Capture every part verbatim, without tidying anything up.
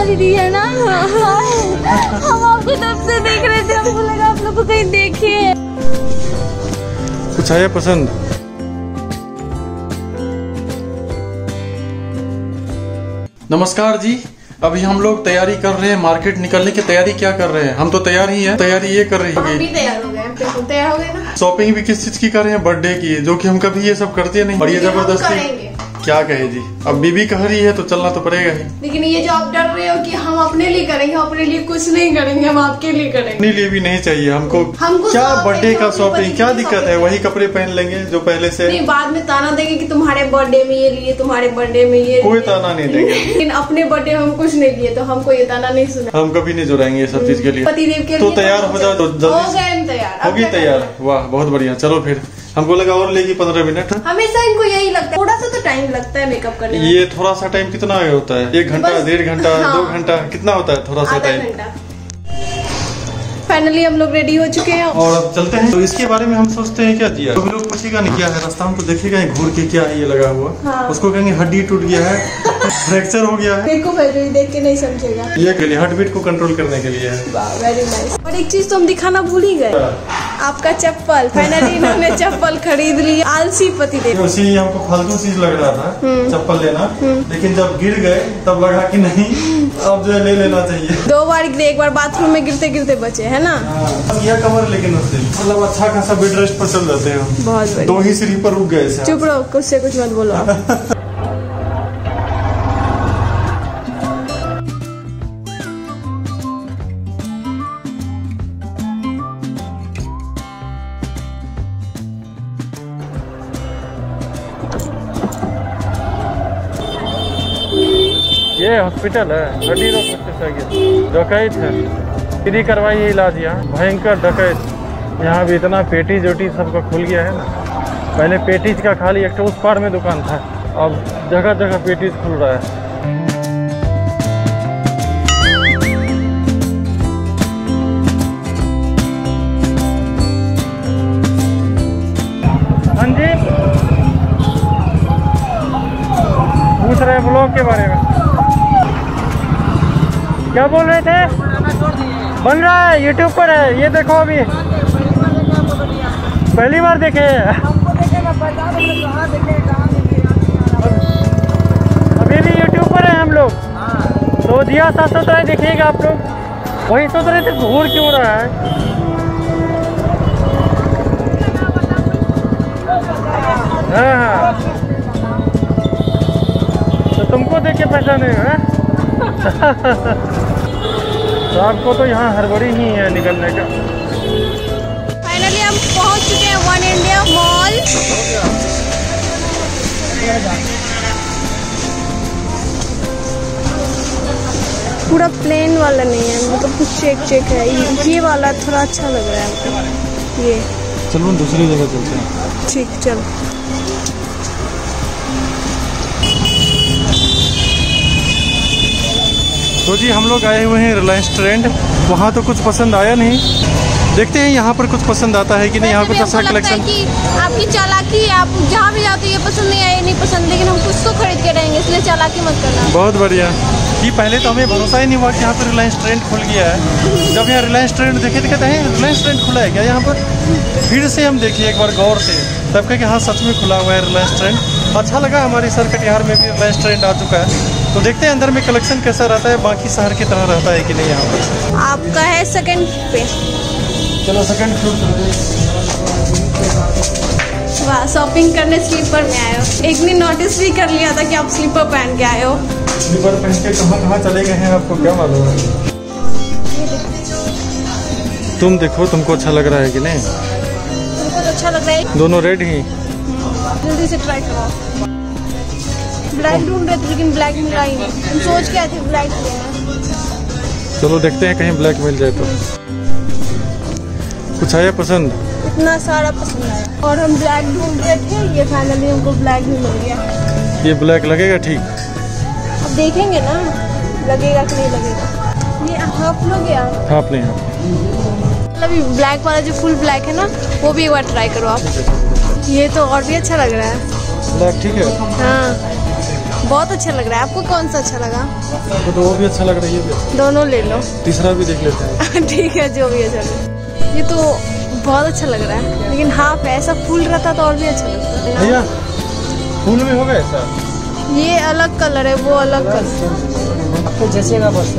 दीदी है ना? हम आपको तब से देख रहे थे, हमको लगा आप लोग को कहीं देखे। कुछ आया पसंद? नमस्कार जी, अभी हम लोग तैयारी कर रहे हैं, मार्केट निकलने की तैयारी क्या कर रहे हैं? हम तो तैयार ही हैं। तैयारी ये कर रही है, हम भी तैयार हो गए, तैयार हो गए ना। शॉपिंग भी किस चीज की कर रहे हैं? बर्थडे की, जो कि हम कभी ये सब करते नहीं। और ये जबरदस्ती क्या कहे जी, अब बीबी कह रही है तो चलना तो पड़ेगा ही। लेकिन ये जो आप डर रहे हो कि हम अपने लिए करेंगे, अपने लिए कुछ नहीं करेंगे, हम आपके लिए करेंगे। अपने लिए भी नहीं चाहिए हमको, हमको क्या बर्थडे का शॉपिंग, क्या दिक्कत है? वही कपड़े पहन लेंगे जो पहले से। नहीं, बाद में ताना देंगे कि तुम्हारे बर्थडे में ये लिए, तुम्हारे बर्थडे में ये। कोई ताना नहीं देंगे। लेकिन अपने बर्थडे में हम कुछ नहीं लिए तो हमको ये ताना नहीं सुना। हम कभी नहीं जुड़ाएंगे ये सब चीज के लिए। पतिदेव के तो तैयार हो जाओ, तो जल्दी तैयार होगी तैयार। वाह बहुत बढ़िया, चलो फिर। हमको लगा और लेगी पंद्रह मिनट। हमेशा इनको यही लगता है, थोड़ा सा तो टाइम लगता है मेकअप करने में। ये थोड़ा सा टाइम कितना होता है? एक घंटा, डेढ़ घंटा, हाँ। दो घंटा, कितना होता है थोड़ा सा टाइम? फाइनली हम लोग रेडी हो चुके हैं और अब चलते हैं। तो इसके बारे में हम सोचते हैं क्या दिया, तो लोग पूछेगा नहीं क्या है, रास्ता हम तो देखेगा घूर के क्या है ये लगा हुआ। हाँ। उसको कहेंगे हड्डी टूट गया है, फ्रैक्चर हो गया है। देखो देख के नहीं समझेगा। ये के लिए हार्ट बीट को कंट्रोल करने के लिए है। Very nice. और एक चीज तो हम दिखाना भूल ही गए, आपका चप्पल। फाइनली इन्होंने चप्पल खरीद ली। आलसी पतिदेव। उसी हमको फालतू चीज लग रहा था चप्पल लेना, लेकिन जब गिर गए तब लगा कि नहीं अब जो है ले लेना चाहिए। दो बार गिरे, एक बार बाथरूम में गिरते गिरते बचे, है ना? यह कमर, लेकिन उससे मतलब अच्छा खासा बेड रेस्ट पर चल जाते हैं। बहुत बढ़िया। दो ही सीढ़ी पर रुक गए। चुप रहो, कुछ से कुछ मत बोलो आप। ये हॉस्पिटल है, हड्डी रोग विशेषज्ञ। डकैत है, फ्री करवाई इलाज यहाँ। भयंकर डकैत, यहाँ भी इतना पेटी जोटी सबका खुल गया है ना। पहले पेटीज का खाली एक उस पार में दुकान था, अब जगह जगह पेटीज खुल रहा है। हाँ जी, पूछ रहे हैं ब्लॉग के बारे में। क्या बोल रहे थे? बन रहा है, यूट्यूब पर है, ये देखो। अभी पहली बार देखे, अभी भी यूट्यूब पर है हम लोग। तो दिया साफ सुथरा देखिएगा आप लोग। वही सोच रहे थे घूर क्यों रहा है। हाँ हाँ, तो तुमको देख के पहचाने है। तो आपको तो यहाँ हड़बड़ी ही है निकलने का। फाइनली हम पहुँच चुके हैं वन इंडिया मॉल। पूरा प्लेन वाला नहीं है, मतलब कुछ चेक चेक है। ये वाला थोड़ा अच्छा लग रहा है हमको। ये चलो दूसरी जगह चलते हैं। ठीक, चल। तो जी हम लोग आए हुए हैं रिलायंस ट्रेंड। वहाँ तो कुछ पसंद आया नहीं, देखते हैं यहाँ पर कुछ पसंद आता है कि नहीं। यहाँ कुछ अच्छा कलेक्शन। आपकी चालाकी, आप जहाँ भी जाते ये पसंद नहीं आए, नहीं पसंद, लेकिन हम कुछ तो खरीद के रहेंगे, इसलिए चालाकी मत करना। बहुत बढ़िया। कि पहले तो हमें भरोसा ही नहीं हुआ कि यहाँ पर रिलायंस ट्रेंड खुल गया है। जब यहाँ रिलायंस ट्रेंड देखे तो कहते हैं रिलायंस ट्रेंड खुला है क्या यहाँ पर? फिर से हम देखिए एक बार गौर से, तब कहे कि हाँ सच में खुला हुआ है रिलायंस ट्रेंड। अच्छा लगा, हमारी सरकटिहार में भी रिलायंस ट्रेंड आ चुका है। तो देखते हैं अंदर में कलेक्शन कैसा रहता है, बाकी शहर की तरह रहता है कि नहीं यहाँ पर। आपका है सेकंड पे। चलो सेकंड फ्लोर। वाह, शॉपिंग करने स्लीपर में आए हो। एक ने नोटिस भी कर लिया था कि आप स्लीपर पहन के आए हो। स्लीपर पहन के कहाँ कहाँ चले गए हैं आपको क्या मालूम है? तुम देखो, तुमको अच्छा लग रहा है कि नहीं? तुमको तो अच्छा लग रहा है। दोनों रेड ही। जल्दी से ट्राई करो। ब्लैक ढूंढ रहे थे लेकिन ब्लैक मिला ही नहीं। तुम सोच के आए थे ब्लैक लेना। चलो देखते हैं कहीं ब्लैक मिल जाए तो। कुछ आया पसंद? इतना सारा पसंद आया और हम ब्लैक ढूंढ रहे थे, ये फाइनली हमको ब्लैक भी मिल गया। ये ब्लैक लगेगा ठीक? अब देखेंगे ना लगेगा कि नहीं लगेगा। ये हाफ लोग या हाफ नहीं, हाफ मतलब ब्लैक वाला जो फुल ब्लैक है ना, वो भी एक बार ट्राई करो आप। ये तो और भी अच्छा लग रहा है। ब्लैक ठीक है। हाँ बहुत अच्छा लग रहा है। आपको कौन सा अच्छा लगा? आपको तो वो भी अच्छा लग रहा है, ये भी दोनों ले लो। तीसरा भी देख लेते हैं। ठीक है, जो भी अच्छा लगे। ये तो बहुत अच्छा लग रहा है, लेकिन हाफ है, ऐसा फुल रहता तो और भी अच्छा लगता। भैया फूल में होगा ऐसा? ये अलग कलर है, वो अलग कलर। आपको जैसेगा बस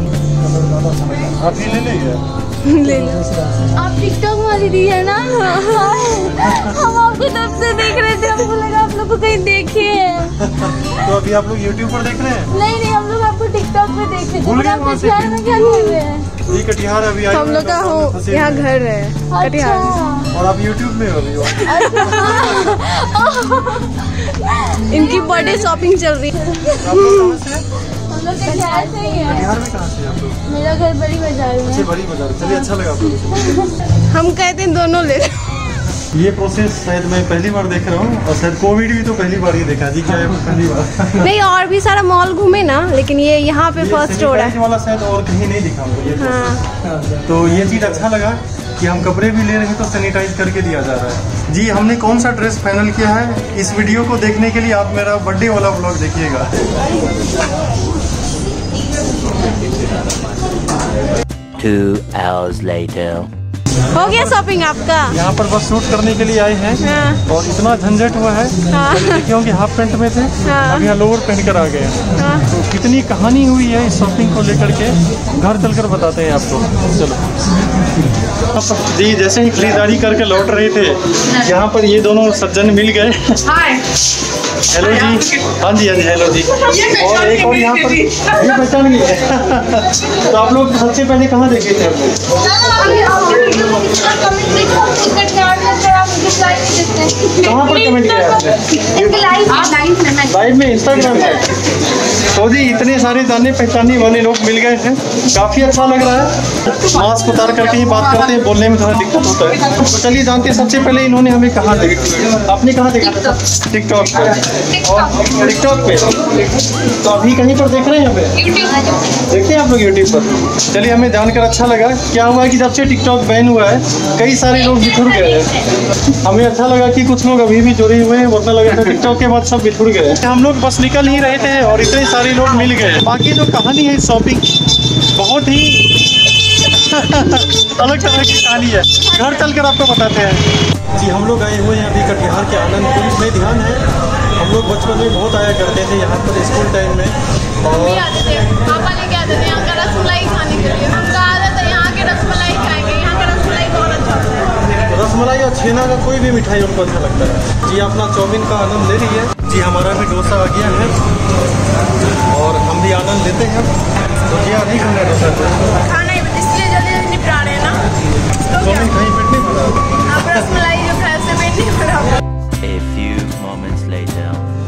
आप ये ले लेंगे? ले लो। आप टिकटॉक वाली दी है ना? हम आपको तब से देख रहे थे, हमको लगा आप लोग को कहीं देखे हैं। तो अभी आप लोग यूट्यूब पर देख रहे हैं? नहीं नहीं, हम लोग आपको टिकटॉक पे देखे भूल गए वहाँ से? में क्या कर रहे हैं? ये कटिहार अभी आए हम लोग का हो यहाँ घर है कटिहार में। और आप यूट्यूब में हो अभी? इनकी बर्थडे शॉपिंग चल रही है। आप लोग कहाँ से हैं? हम लोग कटिहार से ही है। कटिहार में कहाँ से हैं आप लोग? मेरा घर बड़ी बाजार में। अच्छा, बड़ी बाजार। चलिए, अच्छा लगा आप लोग। हम कहते हैं दोनों ले लो। ये प्रोसेस शायद मैं पहली बार देख रहा हूँ, और शायद कोविड भी तो पहली बार ही देखा जी। क्या है पहली बार? नहीं, और भी सारा मॉल घूमे ना, लेकिन ये यहाँ पे फर्स्ट हो रहा है वाला शायद और कहीं नहीं दिखा हमको ये हाँ। तो ये चीज़ अच्छा लगा कि हम कपड़े भी ले रहे हैं तो सैनिटाइज करके दिया जा रहा है। जी, हमने कौन सा ड्रेस फाइनल किया है, इस वीडियो को देखने के लिए आप मेरा बर्थडे वाला व्लॉग देखिएगा। Two hours later. हो गया शॉपिंग आपका? यहाँ पर बस शूट करने के लिए आए हैं हाँ। और इतना झंझट हुआ है। हाँ। पहले देखे होंगे हाफ पैंट में थे, हाँ। अब यहाँ लोअर पहन कर आ गए हैं। हाँ। तो कितनी कहानी हुई है इस शॉपिंग को लेकर के, घर चलकर बताते हैं आपको। चलो जी, जैसे ही खरीदारी करके लौट रहे थे, यहाँ पर ये दोनों सज्जन मिल गए। हेलो जी। हाँ जी, हाँ जी, हेलो जी। और एक और यहाँ पर ये पहचान गई है। तो आप लोग सबसे पहले कहाँ देखे थे? कहाँ पर कमेंट किया आपने? लाइव में, इंस्टाग्राम पे। तो जी, इतने सारे जाने पहचानने वाले लोग मिल गए हैं, काफी अच्छा लग रहा है। मास्क उतार करके ही बात करते हैं, बोलने में थोड़ा दिक्कत होता है। तो चलिए जानते हैं, सबसे पहले इन्होंने हमें कहाँ देखा? आपने कहाँ देखा था? टिकटॉक पे। और टिकटॉक पे तो अभी कहीं पर देख रहे हैं? हमें देखते हैं आप लोग यूट्यूब पर। चलिए, हमें जानकर अच्छा लगा। क्या हुआ है कि जब से टिकटॉक बैन हुआ है, कई सारे लोग बिछुड़ गए हैं। हमें अच्छा लगा कि कुछ लोग अभी भी जुड़े हुए हैं, वरना लगा था टिकटॉक के बाद सब बिछुड़ गए। हम लोग बस निकल ही रहे थे और इतने सारे लोग मिल गए। बाकी जो कहानी है शॉपिंग, बहुत ही अलग तरह की कहानी है, घर चलकर आपको बताते हैं। जी, हम लोग आए हुए हैं अभी कटिहार के आनंद पुल में। ध्यान है, हम लोग बचपन में बहुत आया करते थे यहाँ पर स्कूल टाइम में, और आते थे, पापा लेके आते थे यहाँ का रसमलाई खाने के लिए। हमका आदत है यहाँ के रसमलाई खाएंगे, यहाँ का रसमलाई बहुत अच्छा होता है। रसमलाई और छेना का कोई भी मिठाई उनको अच्छा लगता है। जी, अपना चाउमीन का आनंद ले रही है। जी, हमारा भी डोसा आ गया है और हम भी आनंद लेते हैं। तो क्या नहीं खाना डोसा खाना ही, इसलिए जल्दी जल्दी निपटा रहे हैं ना। तो क्या चाउमीन कहीं पेट नहीं भरा? आप रसमलाई जो खाए उससे पेट नहीं भरा। A few moments later.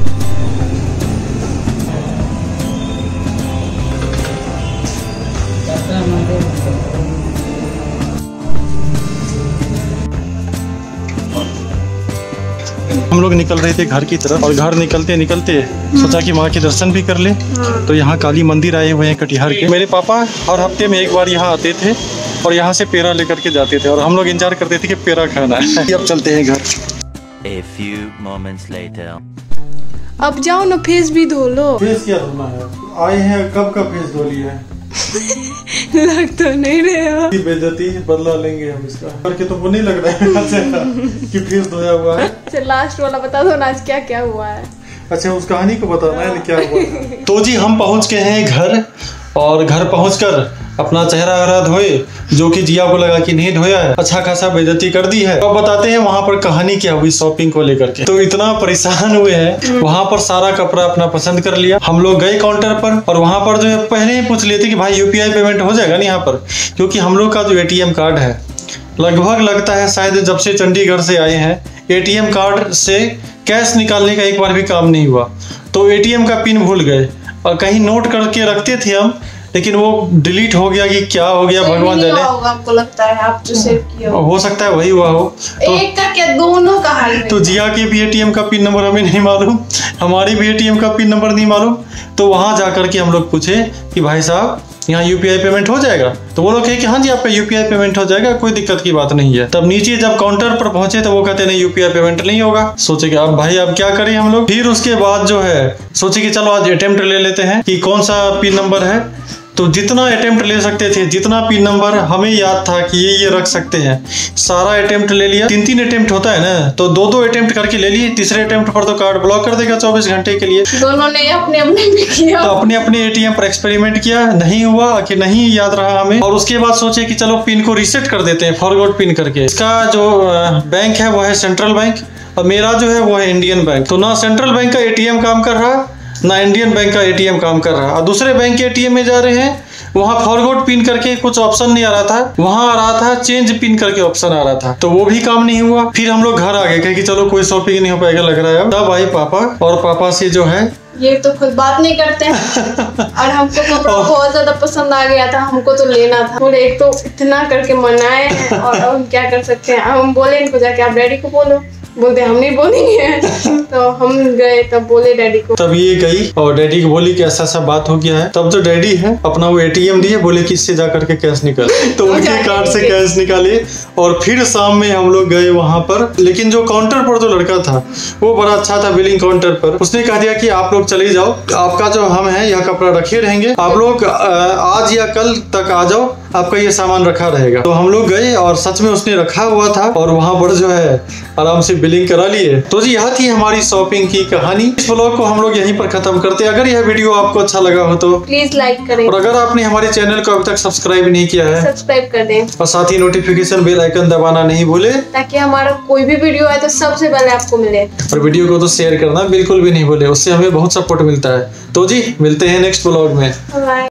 हम लोग निकल रहे थे घर की तरफ, और घर निकलते निकलते सोचा कि माँ के दर्शन भी कर ले। तो यहाँ काली मंदिर आए हुए हैं कटिहार के। मेरे पापा हर हफ्ते में एक बार यहाँ आते थे और यहाँ से पेड़ा लेकर के जाते थे, और हम लोग इंतजार करते थे कि पेड़ा खाना है। अब चलते हैं घर। A few moments later. अब जाओ ना, फेस भी धो लो। फेस क्या धोना है? आए हैं, कब का फेस धो लिया है? लग तो नहीं रहे हो। बेइज्जती बदला लेंगे हम इसका करके। तो वो नहीं लग रहा है कि फेस धोया हुआ है। अच्छा, लास्ट वाला बता दो ना, आज क्या क्या हुआ है। अच्छा, उस कहानी को बताना है क्या हुआ है। तो जी, हम पहुंच गए हैं घर, और घर पहुंचकर अपना चेहरा वगैरह धोए, जो कि जिया को लगा कि नहीं धोया है, अच्छा खासा बेइज्जती कर दी है। अब बताते हैं वहां पर कहानी क्या हुई शॉपिंग को लेकर के। तो इतना परेशान हुए हैं, वहां पर सारा कपड़ा अपना पसंद कर लिया। हम लोग गए काउंटर पर, और वहां पर जो है पहले ही पूछ लेते कि भाई यूपीआई पेमेंट हो जाएगा ना यहाँ पर, क्योंकि हम लोग का जो एटीएम कार्ड है, लगभग लगता है शायद जब से चंडीगढ़ से आए हैं, एटीएम कार्ड से कैश निकालने का एक बार भी काम नहीं हुआ। तो एटीएम का पिन भूल गए, और कहीं नोट करके रखते थे हम, लेकिन वो डिलीट हो गया कि क्या हो गया भगवान जाने। आपको लगता है आप जो सेव किए हो, हो सकता है वही हुआ हो। तो, एक का क्या, दोनों का हाल है। तो जिया के भी एटीएम का पिन नंबर हमें नहीं मालूम, हमारे भी एटीएम का पिन नंबर नहीं मालूम। तो वहां जाकर के हम लोग पूछे कि भाई साहब यहाँ यूपीआई पेमेंट हो जाएगा? तो वो लोग कहे कि हाँ जी आपका यूपीआई पेमेंट हो जाएगा, कोई दिक्कत की बात नहीं है। तब नीचे जब काउंटर पर पहुंचे तो वो कहते नहीं यूपीआई पेमेंट नहीं होगा। सोचे कि अब भाई अब क्या करें हम लोग। फिर उसके बाद जो है सोचे कि चलो आज अटेम्प्ट ले लेते हैं कि कौन सा पिन नंबर है। तो जितना अटेम्प्ट ले सकते थे, जितना पिन नंबर हमें याद था कि ये ये रख सकते हैं, सारा अटेम्प्ट ले लिया। तीन तीन अटेम्प्ट होता है ना, तो दो दो अटेम्प्ट करके ले लिए। तीसरे अटेम्प्ट पर तो कार्ड ब्लॉक कर देगा चौबीस घंटे के लिए। दोनों ने अपने अपने भी किया, तो अपने अपने एटीएम पर एक्सपेरिमेंट किया, नहीं हुआ कि नहीं याद रहा हमें। और उसके बाद सोचे कि चलो पिन को रीसेट कर देते हैं फॉरगॉट पिन करके। इसका जो बैंक है वो है सेंट्रल बैंक और मेरा जो है वो है इंडियन बैंक। तो ना सेंट्रल बैंक का एटीएम काम कर रहा, ना इंडियन बैंक का एटीएम काम कर रहा। और दूसरे बैंक के एटीएम में जा रहे हैं, वहाँ फॉरगॉट पिन करके कुछ ऑप्शन नहीं आ रहा था, वहाँ आ रहा था चेंज पिन करके ऑप्शन आ रहा था, तो वो भी काम नहीं हुआ। फिर हम लोग घर आ गए कि चलो कोई शॉपिंग नहीं हो पाएगा लग रहा है। तब आई पापा और पापा से जो है ये तो खुद बात नहीं करते हैं और हमको कपड़ा बहुत ज्यादा पसंद आ गया था, हमको तो लेना था। बोले एक तो इतना करके मनाए हैं और हम क्या कर सकते हैं। हम बोले इनको जाके आप डैडी को बोलो, बोलते हम नहीं बोलेंगे। तो हम गए तब बोले डैडी को। तब ये गई और डैडी को बोली कि ऐसा ऐसा बात हो गया है। तब जो डैडी है अपना वो एटीएम दिए, बोले कि इससे जा करके कैश निकाल। तो उनके कार्ड से कैश निकाले और फिर शाम में हम लोग गए वहां पर। लेकिन जो काउंटर पर जो लड़का था वो बड़ा अच्छा था, बिलिंग काउंटर पर। उसने कह दिया कि आप लोग चले जाओ, आपका जो हम है यह कपड़ा रखे रहेंगे, आप लोग आज या कल तक आ जाओ, आपका ये सामान रखा रहेगा। तो हम लोग गए और सच में उसने रखा हुआ था और वहां पर जो है आराम से बिलिंग करा लिए। तो जी यह थी हमारी शॉपिंग की कहानी। इस व्लॉग को हम लोग यहीं पर खत्म करते हैं। अगर यह वीडियो आपको अच्छा लगा हो तो प्लीज लाइक करें और अगर आपने हमारे चैनल को अभी तक सब्सक्राइब नहीं किया है सब्सक्राइब कर दें और साथ ही नोटिफिकेशन बेल आइकन दबाना नहीं भूले, ताकि हमारा कोई भी वीडियो आए तो सबसे पहले आपको मिले। और वीडियो को तो शेयर करना बिल्कुल भी नहीं भूले, उससे हमें बहुत सपोर्ट मिलता है। तो जी मिलते हैं नेक्स्ट व्लॉग में। बाय।